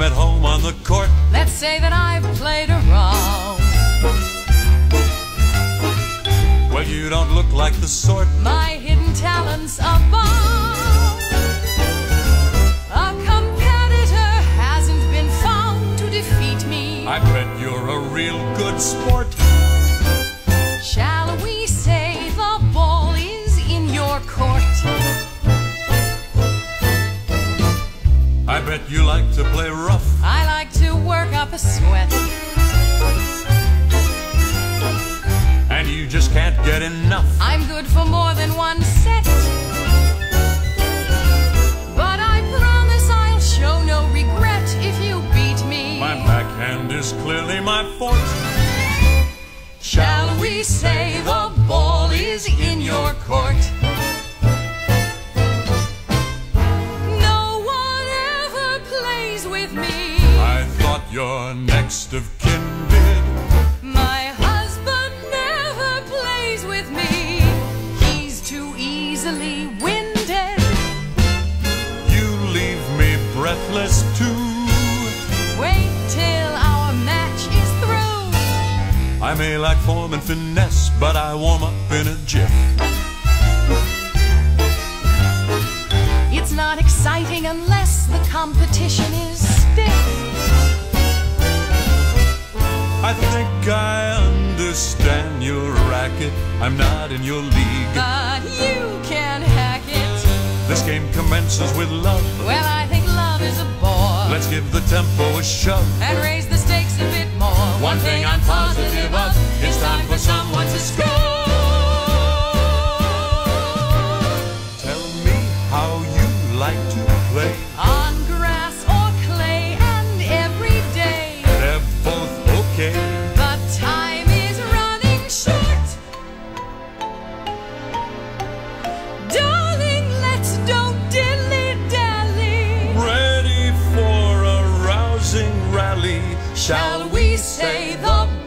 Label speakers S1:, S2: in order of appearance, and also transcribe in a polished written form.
S1: at home on the court.
S2: Let's say that I've played around.
S1: Well, you don't look like the sort.
S2: My hidden talents abound. A competitor hasn't been found to defeat me.
S1: I bet you're a real good sport.
S2: Shall we say the ball is in your court?
S1: I bet you like to play rough.
S2: I like to work up a sweat.
S1: And you just can't get enough.
S2: I'm good for more than one set. But I promise I'll show no regret if you beat me.
S1: My backhand is clearly my forte.
S2: Shall we say the ball is in your court? No one ever plays with me.
S1: I thought you're next of kin did.
S2: My husband never plays with me. He's too easily winded.
S1: You leave me breathless too.
S2: Wait till our match is through.
S1: I may lack form and finesse, but I warm up in a jiff.
S2: It's not exciting unless the competition is stiff.
S1: I think I understand your racket. I'm not in your league.
S2: But you can hack it.
S1: This game commences with love.
S2: Well, I think love is a bore.
S1: Let's give the tempo a shove
S2: and raise the stakes a bit more. One thing I'm positive of, it's time for someone to score.
S1: Tell me how you like to play.
S2: On grass or clay and every day.
S1: They're both okay.
S2: But time is running short. Darling, let's don't dilly-dally.
S1: Ready for a rousing rally.
S2: Shall we say the